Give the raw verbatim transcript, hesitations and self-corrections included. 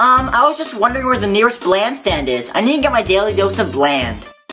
Um, I was just wondering where the nearest Bland stand is. I need to get my daily dose of Bland.